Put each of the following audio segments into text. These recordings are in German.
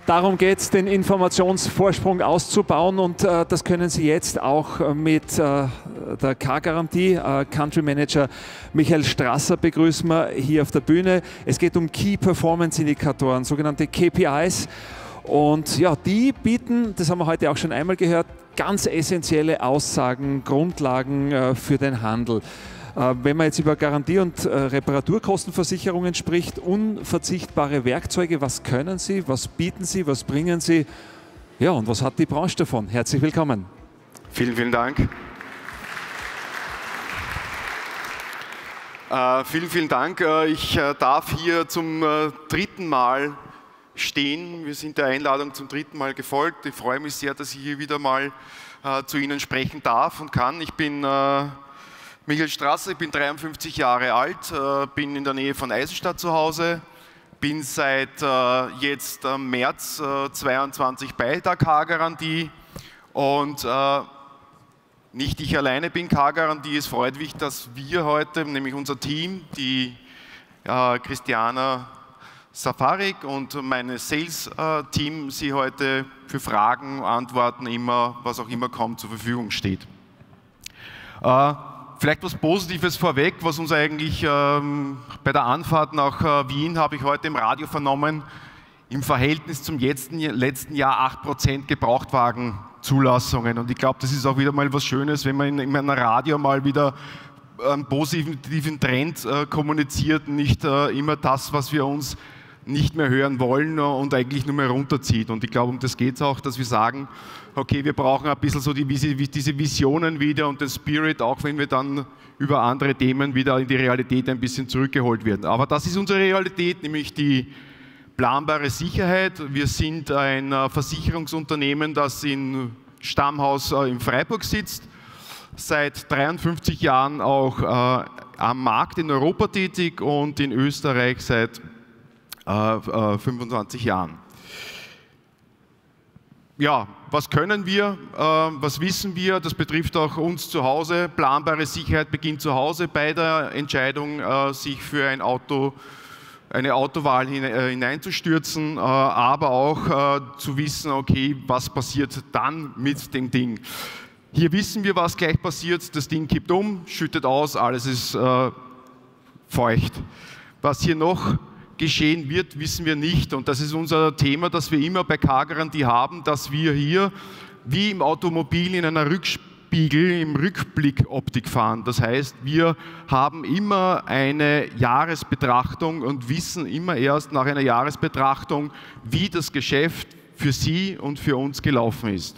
Darum geht es, den Informationsvorsprung auszubauen, und das können Sie jetzt auch mit der K-Garantie. Country Manager Michael Strasser begrüßen wir hier auf der Bühne. Es geht um Key Performance Indikatoren, sogenannte KPIs. Und ja, die bieten, das haben wir heute auch schon einmal gehört, ganz essentielle Aussagen, Grundlagen für den Handel. Wenn man jetzt über Garantie- und Reparaturkostenversicherungen spricht, unverzichtbare Werkzeuge, was können Sie, was bieten Sie, was bringen Sie? Ja, und was hat die Branche davon? Herzlich willkommen. Vielen, vielen Dank. Vielen Dank. Ich darf hier zum dritten Mal stehen. Wir sind der Einladung zum dritten Mal gefolgt. Ich freue mich sehr, dass ich hier wieder mal zu Ihnen sprechen darf und kann. Ich bin Michael Strasser, ich bin 53 Jahre alt, bin in der Nähe von Eisenstadt zu Hause, bin seit jetzt März 22 bei der K-Garantie und nicht ich alleine bin K-Garantie. Es freut mich, dass wir heute, nämlich unser Team, die Christiana Safarik und mein Sales-Team, Sie heute für Fragen, Antworten, was auch immer kommt, zur Verfügung steht. Vielleicht was Positives vorweg, was uns eigentlich bei der Anfahrt nach Wien, habe ich heute im Radio vernommen, im Verhältnis zum letzten Jahr 8% Gebrauchtwagenzulassungen. Und ich glaube, das ist auch wieder mal was Schönes, wenn man in einem Radio mal wieder einen positiven Trend kommuniziert, nicht immer das, was wir uns nicht mehr hören wollen und eigentlich nur mehr runterzieht. Und ich glaube, um das geht es auch, dass wir sagen, okay, wir brauchen ein bisschen so diese Visionen wieder und den Spirit, auch wenn wir dann über andere Themen wieder in die Realität ein bisschen zurückgeholt werden. Aber das ist unsere Realität, nämlich die planbare Sicherheit. Wir sind ein Versicherungsunternehmen, das im Stammhaus in Freiburg sitzt, seit 53 Jahren auch am Markt in Europa tätig und in Österreich seit 25 Jahren. Ja, was können wir, was wissen wir? Das betrifft auch uns zu Hause. Planbare Sicherheit beginnt zu Hause bei der Entscheidung, sich für ein Auto, eine Autowahl hineinzustürzen, aber auch zu wissen, okay, was passiert dann mit dem Ding. Hier wissen wir, was gleich passiert. Das Ding kippt um, schüttet aus, alles ist feucht. Was hier noch geschehen wird, wissen wir nicht. Und das ist unser Thema, das wir immer bei K-Garantie haben, dass wir hier wie im Automobil in einer Rückspiegel, im Rückblickoptik fahren. Das heißt, wir haben immer eine Jahresbetrachtung und wissen immer erst nach einer Jahresbetrachtung, wie das Geschäft für Sie und für uns gelaufen ist.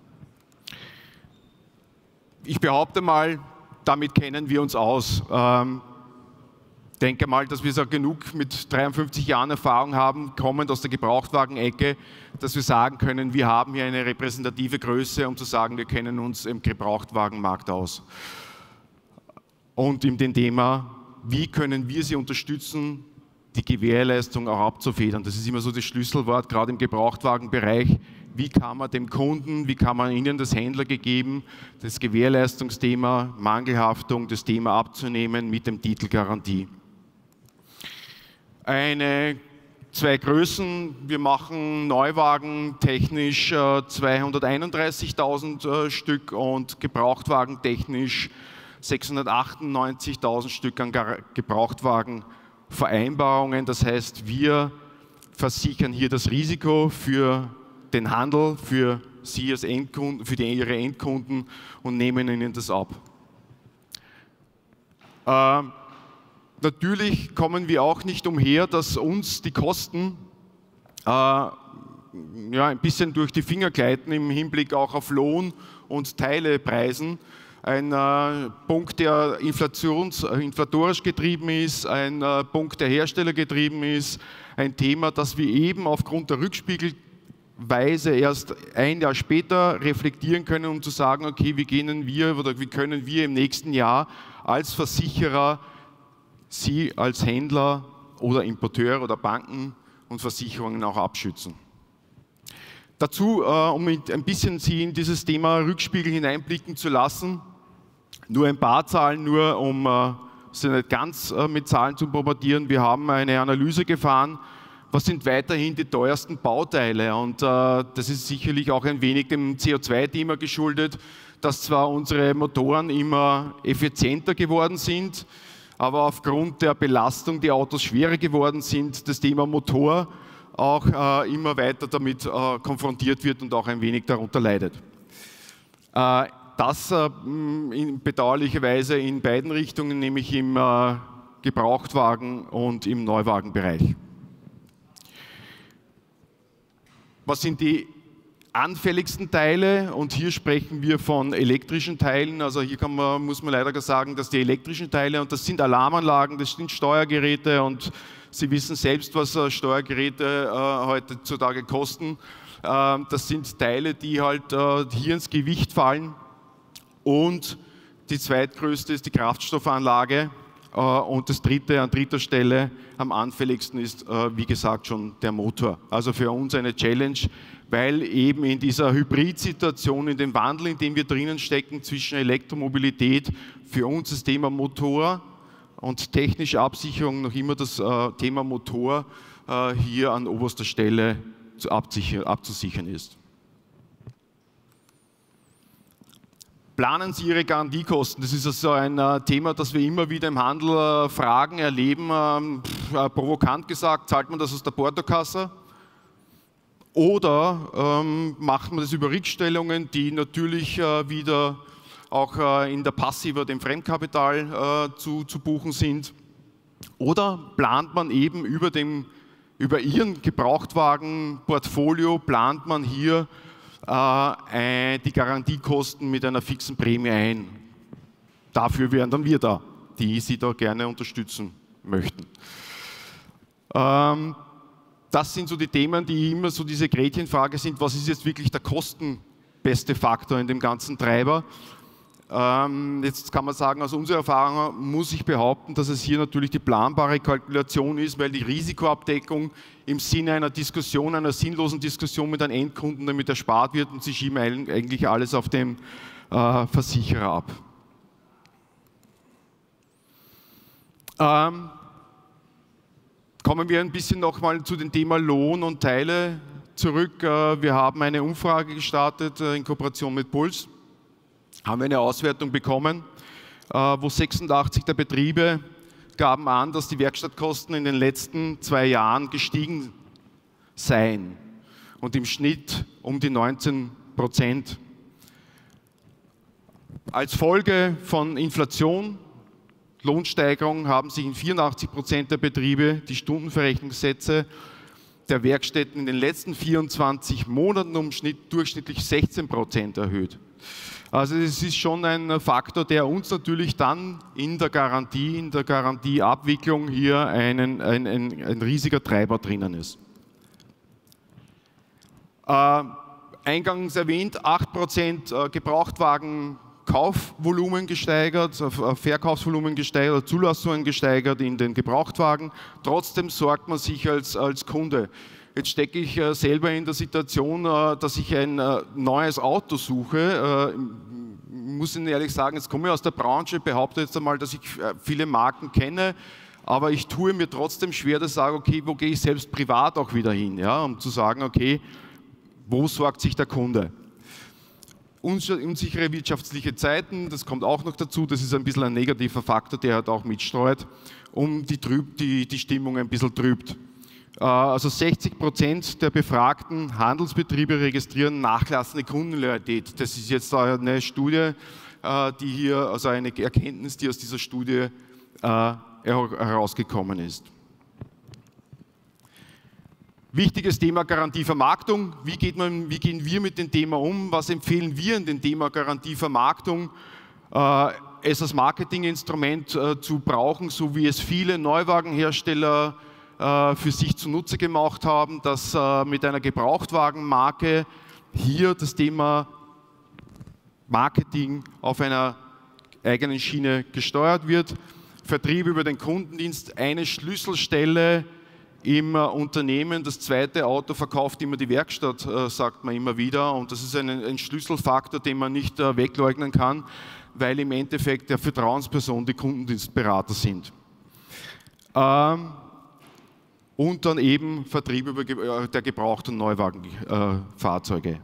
Ich behaupte mal, damit kennen wir uns aus. Ich denke mal, dass wir so genug mit 53 Jahren Erfahrung haben, kommend aus der Gebrauchtwagen-Ecke, dass wir sagen können, wir haben hier eine repräsentative Größe, um zu sagen, wir kennen uns im Gebrauchtwagenmarkt aus. Und in dem Thema, wie können wir Sie unterstützen, die Gewährleistung auch abzufedern. Das ist immer so das Schlüsselwort, gerade im Gebrauchtwagenbereich. Wie kann man dem Kunden, wie kann man Ihnen das Händler gegeben, das Gewährleistungsthema, Mangelhaftung, das Thema abzunehmen mit dem Titel Garantie. Zwei Größen, wir machen Neuwagen technisch 231.000 Stück und Gebrauchtwagen technisch 698.000 Stück an Gebrauchtwagenvereinbarungen. Das heißt, wir versichern hier das Risiko für den Handel, für Sie als Endkunden, für Ihre Endkunden und nehmen Ihnen das ab. Natürlich kommen wir auch nicht umher, dass uns die Kosten ein bisschen durch die Finger gleiten im Hinblick auch auf Lohn und Teilepreisen. Ein Punkt, der inflatorisch getrieben ist, ein Punkt, der Hersteller getrieben ist, ein Thema, das wir eben aufgrund der Rückspiegelweise erst ein Jahr später reflektieren können, um zu sagen, okay, wie können wir im nächsten Jahr als Versicherer Sie als Händler oder Importeur oder Banken und Versicherungen auch abschützen. Dazu, um ein bisschen Sie in dieses Thema Rückspiegel hineinblicken zu lassen, nur ein paar Zahlen, nur um Sie nicht ganz mit Zahlen zu bombardieren. Wir haben eine Analyse gefahren Was sind weiterhin die teuersten Bauteile? Und das ist sicherlich auch ein wenig dem CO2-Thema geschuldet, dass zwar unsere Motoren immer effizienter geworden sind, aber aufgrund der Belastung die Autos schwerer geworden sind, das Thema Motor auch immer weiter damit konfrontiert wird und auch ein wenig darunter leidet. Das bedauerlicherweise in beiden Richtungen, nämlich im Gebrauchtwagen- und im Neuwagenbereich. Was sind die anfälligsten Teile? Und hier sprechen wir von elektrischen Teilen. Also hier muss man leider sagen, dass die elektrischen Teile, und das sind Alarmanlagen, das sind Steuergeräte, und Sie wissen selbst, was Steuergeräte heutzutage kosten. Das sind Teile, die halt hier ins Gewicht fallen. Und die zweitgrößte ist die Kraftstoffanlage. Und das dritte, an dritter Stelle am anfälligsten ist, wie gesagt, schon der Motor. Also für uns eine Challenge, weil eben in dieser Hybridsituation, in dem Wandel, in dem wir drinnen stecken zwischen Elektromobilität, für uns das Thema Motor und technische Absicherung noch immer das Thema Motor hier an oberster Stelle abzusichern ist. Planen Sie Ihre Garantiekosten? Das ist also ein Thema, das wir immer wieder im Handel fragen, erleben. Provokant gesagt, zahlt man das aus der Portokasse? Oder macht man das über Rückstellungen, die natürlich wieder auch in der Passiva, dem Fremdkapital zu buchen sind? Oder plant man eben über Ihren Gebrauchtwagenportfolio, plant man hier die Garantiekosten mit einer fixen Prämie ein? Dafür wären dann wir da, die Sie da gerne unterstützen möchten. Das sind so die Themen, die immer so diese Gretchenfrage sind, was ist jetzt wirklich der kostenbeste Faktor in dem ganzen Treiber? Jetzt kann man sagen, aus unserer Erfahrung muss ich behaupten, dass es hier natürlich die planbare Kalkulation ist, weil die Risikoabdeckung im Sinne einer Diskussion, einer sinnlosen Diskussion mit einem Endkunden damit erspart wird, und sie schieben eigentlich alles auf den Versicherer ab. Kommen wir ein bisschen nochmal zu dem Thema Lohn und Teile zurück. Wir haben eine Umfrage gestartet in Kooperation mit Puls. Haben wir eine Auswertung bekommen, wo 86 der Betriebe gaben an, dass die Werkstattkosten in den letzten 2 Jahren gestiegen seien. Und im Schnitt um die 19%. Als Folge von Inflation, Lohnsteigerung haben sich in 84% der Betriebe die Stundenverrechnungssätze der Werkstätten in den letzten 24 Monaten durchschnittlich 16% erhöht. Also es ist schon ein Faktor, der uns natürlich dann in der Garantieabwicklung hier ein riesiger Treiber drinnen ist. Eingangs erwähnt, 8% Gebrauchtwagenkaufvolumen gesteigert, Verkaufsvolumen gesteigert, Zulassungen gesteigert in den Gebrauchtwagen. Trotzdem sorgt man sich als Kunde. Jetzt stecke ich selber in der Situation, dass ich ein neues Auto suche. Ich muss Ihnen ehrlich sagen, jetzt komme ich aus der Branche, behaupte jetzt einmal, dass ich viele Marken kenne, aber ich tue mir trotzdem schwer, dass ich sage, okay, wo gehe ich selbst privat auch wieder hin, ja, um zu sagen, okay, wo sorgt sich der Kunde? Unsichere wirtschaftliche Zeiten, das kommt auch noch dazu, das ist ein bisschen ein negativer Faktor, der halt auch mitsteuert, die Stimmung ein bisschen trübt. Also 60% der befragten Handelsbetriebe registrieren nachlassende Kundenloyalität. Das ist jetzt eine Studie, also eine Erkenntnis, die aus dieser Studie herausgekommen ist. Wichtiges Thema Garantievermarktung. Wie gehen wir mit dem Thema um? Was empfehlen wir in dem Thema Garantievermarktung? Es als Marketinginstrument zu brauchen, so wie es viele Neuwagenhersteller für sich zunutze gemacht haben, dass mit einer Gebrauchtwagenmarke hier das Thema Marketing auf einer eigenen Schiene gesteuert wird. Vertrieb über den Kundendienst, eine Schlüsselstelle im Unternehmen. Das zweite Auto verkauft immer die Werkstatt, sagt man immer wieder. Und das ist ein Schlüsselfaktor, den man nicht wegleugnen kann, weil im Endeffekt der Vertrauensperson die Kundendienstberater sind. und dann eben Vertrieb der Gebraucht- und Neuwagenfahrzeuge.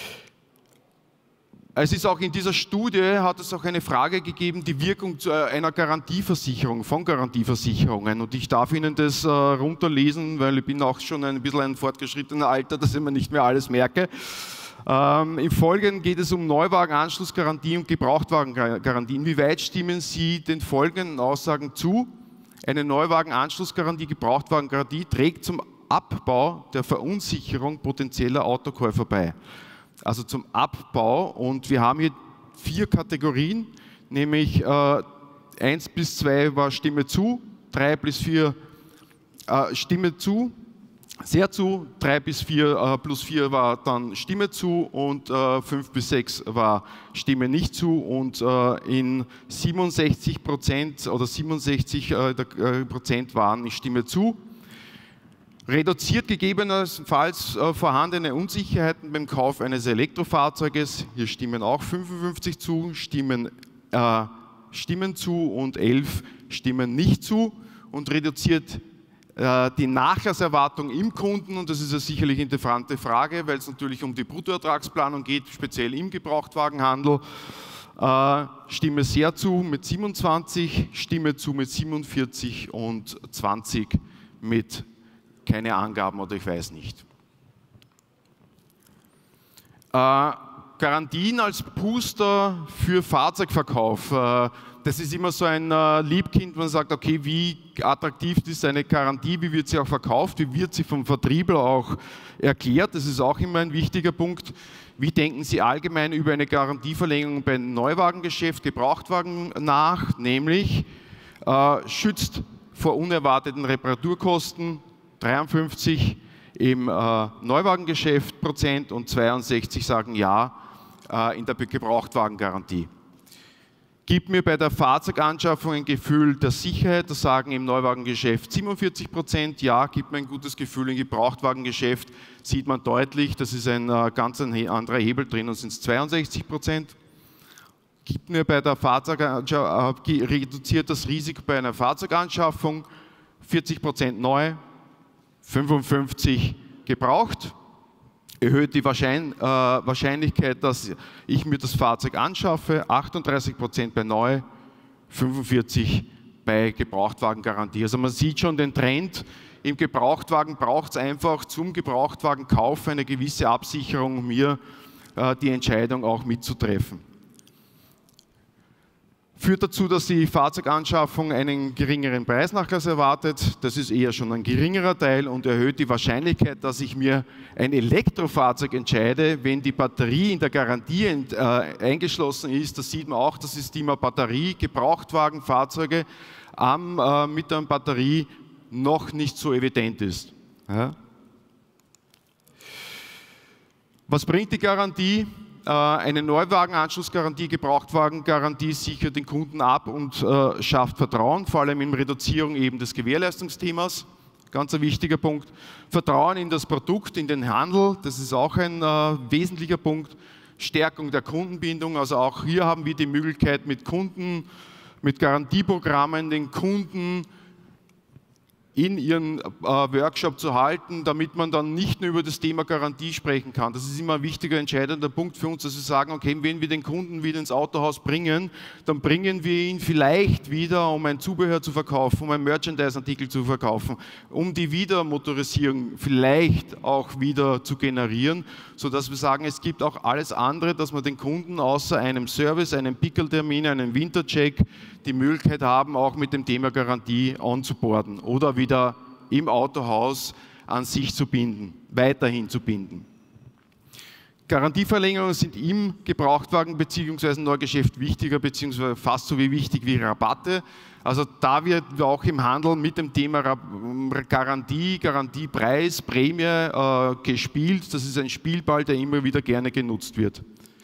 Es ist auch in dieser Studie, hat es auch eine Frage gegeben, die Wirkung einer Garantieversicherung, von Garantieversicherungen. Und ich darf Ihnen das runterlesen, weil ich bin auch schon ein bisschen ein fortgeschrittener Alter, dass ich mir nicht mehr alles merke. Im Folgenden geht es um Neuwagenanschlussgarantie und Gebrauchtwagengarantie. Inwieweit stimmen Sie den folgenden Aussagen zu? Eine Neuwagenanschlussgarantie, Gebrauchtwagengarantie trägt zum Abbau der Verunsicherung potenzieller Autokäufer bei. Also zum Abbau, und wir haben hier 4 Kategorien, nämlich 1 bis 2 war Stimme zu, 3 bis 4 Stimme zu, sehr zu, 3 bis 4 plus 4 war dann Stimme zu und 5 bis 6 war Stimme nicht zu, und in 67% oder 67% waren Stimme zu. Reduziert gegebenenfalls vorhandene Unsicherheiten beim Kauf eines Elektrofahrzeuges. Hier stimmen auch 55 zu, stimmen zu und 11 stimmen nicht zu, und reduziert die Nachlasserwartung im Kunden, und das ist eine sicherlich interessante Frage, weil es natürlich um die Bruttoertragsplanung geht, speziell im Gebrauchtwagenhandel. Stimme sehr zu mit 27, Stimme zu mit 47 und 20 mit keine Angaben oder ich weiß nicht. Garantien als Booster für Fahrzeugverkauf. Das ist immer so ein Liebkind, man sagt, okay, wie attraktiv ist eine Garantie, wie wird sie auch verkauft, wie wird sie vom Vertriebler auch erklärt, das ist auch immer ein wichtiger Punkt. Wie denken Sie allgemein über eine Garantieverlängerung beim Neuwagengeschäft, Gebrauchtwagen nach, nämlich schützt vor unerwarteten Reparaturkosten, 53 im Neuwagengeschäft Prozent und 62 sagen ja in der Gebrauchtwagengarantie. Gibt mir bei der Fahrzeuganschaffung ein Gefühl der Sicherheit, das sagen im Neuwagengeschäft 47% ja, gibt mir ein gutes Gefühl. Im Gebrauchtwagengeschäft sieht man deutlich, das ist ein ganz anderer Hebel drin, und sind es 62%. Gibt mir bei der Fahrzeuganschaffung, reduziert das Risiko bei einer Fahrzeuganschaffung, 40% neu, 55 gebraucht, erhöht die Wahrscheinlichkeit, dass ich mir das Fahrzeug anschaffe, 38% bei neu, 45% bei Gebrauchtwagengarantie. Also man sieht schon den Trend, im Gebrauchtwagen braucht es einfach zum Gebrauchtwagenkauf eine gewisse Absicherung, um mir die Entscheidung auch mitzutreffen. Führt dazu, dass die Fahrzeuganschaffung einen geringeren Preisnachlass erwartet. Das ist eher schon ein geringerer Teil und erhöht die Wahrscheinlichkeit, dass ich mir ein Elektrofahrzeug entscheide, wenn die Batterie in der Garantie eingeschlossen ist. Das sieht man auch, das ist Thema Batterie, Gebrauchtwagenfahrzeuge mit der Batterie noch nicht so evident ist. Ja. Was bringt die Garantie? Eine Neuwagenanschlussgarantie, Gebrauchtwagengarantie sichert den Kunden ab und schafft Vertrauen, vor allem in Reduzierung eben des Gewährleistungsthemas. Ganz ein wichtiger Punkt. Vertrauen in das Produkt, in den Handel, das ist auch ein wesentlicher Punkt. Stärkung der Kundenbindung, also auch hier haben wir die Möglichkeit mit Kunden, mit Garantieprogrammen den Kunden in ihren Workshop zu halten, damit man dann nicht nur über das Thema Garantie sprechen kann. Das ist immer ein wichtiger, entscheidender Punkt für uns, dass wir sagen, okay, wenn wir den Kunden wieder ins Autohaus bringen, dann bringen wir ihn vielleicht wieder, um ein Zubehör zu verkaufen, um einen Merchandise-Artikel zu verkaufen, um die Wiedermotorisierung vielleicht auch wieder zu generieren, sodass wir sagen, es gibt auch alles andere, dass wir den Kunden außer einem Service, einem Pickeltermin, einem Wintercheck die Möglichkeit haben, auch mit dem Thema Garantie onzuboarden oder wieder im Autohaus an sich zu binden, weiterhin zu binden. Garantieverlängerungen sind im Gebrauchtwagen bzw. Neugeschäft wichtiger bzw. fast so wichtig wie Rabatte. Also da wird auch im Handel mit dem Thema Garantie, Garantiepreis, Prämie gespielt. Das ist ein Spielball, der immer wieder gerne genutzt wird.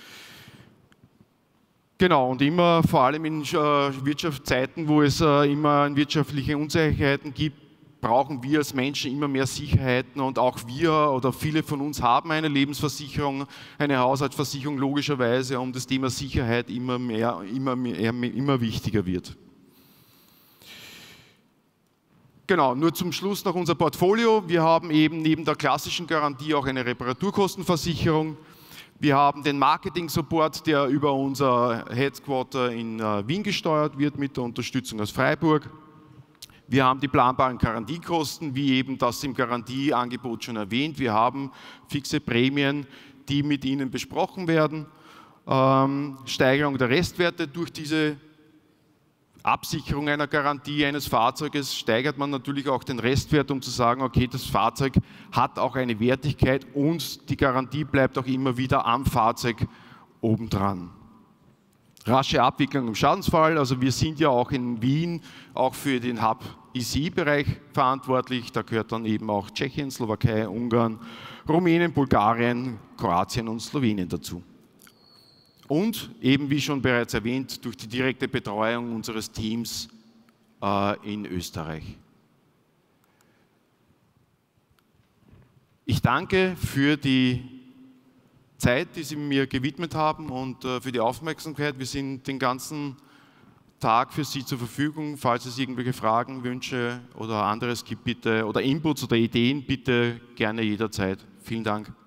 Genau, und immer vor allem in Wirtschaftszeiten, wo es immer wirtschaftliche Unsicherheiten gibt, brauchen wir als Menschen immer mehr Sicherheiten, und auch wir oder viele von uns haben eine Lebensversicherung, eine Haushaltsversicherung logischerweise, um das Thema Sicherheit immer wichtiger wird. Genau, nur zum Schluss noch unser Portfolio. Wir haben eben neben der klassischen Garantie auch eine Reparaturkostenversicherung. Wir haben den Marketing-Support, der über unser Headquarter in Wien gesteuert wird, mit der Unterstützung aus Freiburg. Wir haben die planbaren Garantiekosten, wie eben das im Garantieangebot schon erwähnt. Wir haben fixe Prämien, die mit Ihnen besprochen werden. Steigerung der Restwerte durch diese Absicherung einer Garantie eines Fahrzeuges steigert man natürlich auch den Restwert, um zu sagen, okay, das Fahrzeug hat auch eine Wertigkeit und die Garantie bleibt auch immer wieder am Fahrzeug obendran. Rasche Abwicklung im Schadensfall, also wir sind ja auch in Wien auch für den Hub EC-Bereich verantwortlich, da gehört dann eben auch Tschechien, Slowakei, Ungarn, Rumänien, Bulgarien, Kroatien und Slowenien dazu. Und eben, wie schon bereits erwähnt, durch die direkte Betreuung unseres Teams in Österreich. Ich danke für die Zeit, die Sie mir gewidmet haben und für die Aufmerksamkeit. Wir sind den ganzen Tag für Sie zur Verfügung. Falls es irgendwelche Fragen, Wünsche oder anderes gibt, bitte, oder Inputs oder Ideen, bitte gerne jederzeit. Vielen Dank.